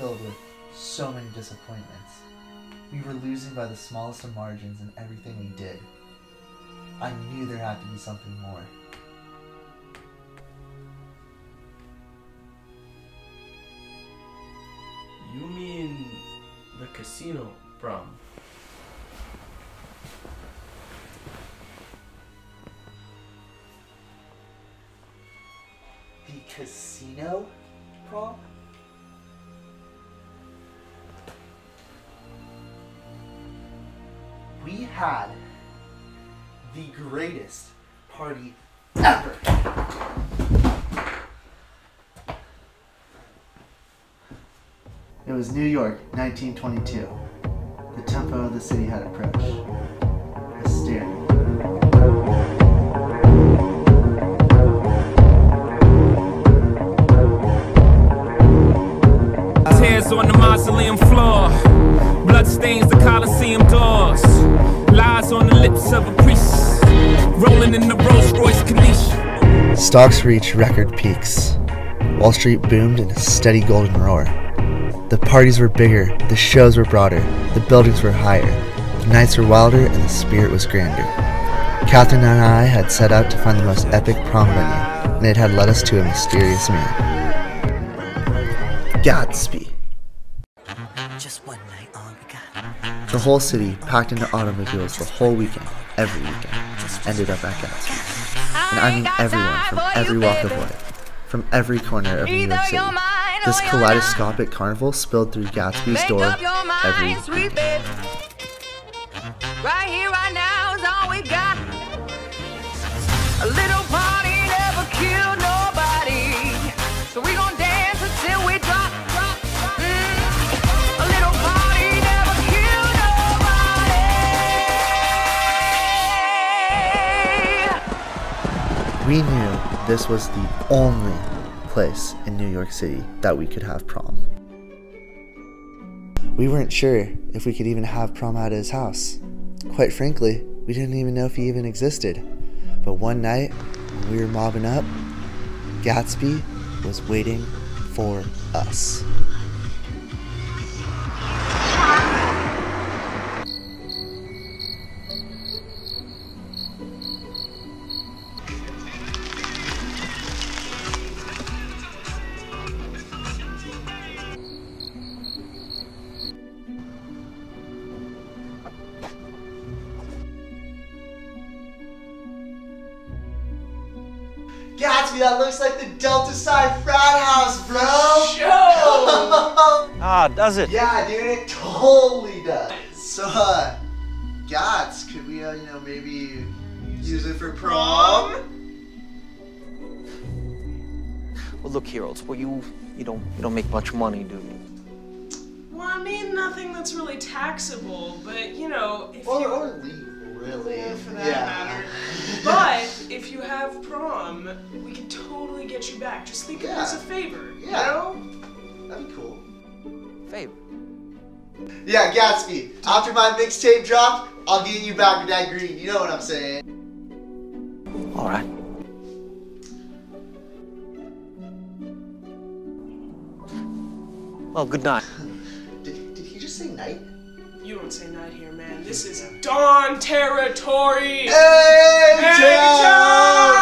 filled with so many disappointments. We were losing by the smallest of margins in everything we did. I knew there had to be something more. You mean the casino prom? The casino prom? We had the greatest party ever! It was New York, 1922. The tempo of the city had approached. Hysteria. Tears on the mausoleum floor, blood stains the Coliseum doors, lies on the lips of a priest, rolling in the Rolls Royce Corniche. Stocks reached record peaks. Wall Street boomed in a steady golden roar. The parties were bigger, the shows were broader, the buildings were higher, the nights were wilder, and the spirit was grander. Catherine and I had set out to find the most epic prom venue, and it had led us to a mysterious man. Gatsby. Just one night all we got. The whole city, packed into automobiles the whole weekend, every weekend, ended up at Gatsby. And I mean everyone from every walk of life, from every corner of New York City. This kaleidoscopic carnival spilled through Gatsby's door every weekend. Right here, right now is all we got. A little party never killed nobody, so we gon' dance until we drop. A little party never killed nobody. We knew this was the only place in New York City that we could have prom. We weren't sure if we could even have prom at his house. Quite frankly, we didn't even know if he even existed. But one night, when we were mobbing up, Gatsby was waiting for us. Gatsby, that looks like the Delta Psi frat house, bro! Ah, does it? Yeah, dude, it totally does. So, Gats, could we, maybe use it for prom? Well, look here, Olds. Well, you don't make much money, do you? Well, I mean, nothing that's really taxable, but if Or leave, really. Yeah, for that matter. But if you have prom, we can totally get you back. Just think of it as a favor, you know? That'd be cool. Favor. Yeah, Gatsby, after my mixtape drop, I'll get you back with that green. You know what I'm saying? All right. Well, good night. Did he just say night? You don't say night here, man. This is dawn territory! Hey, Hey, John!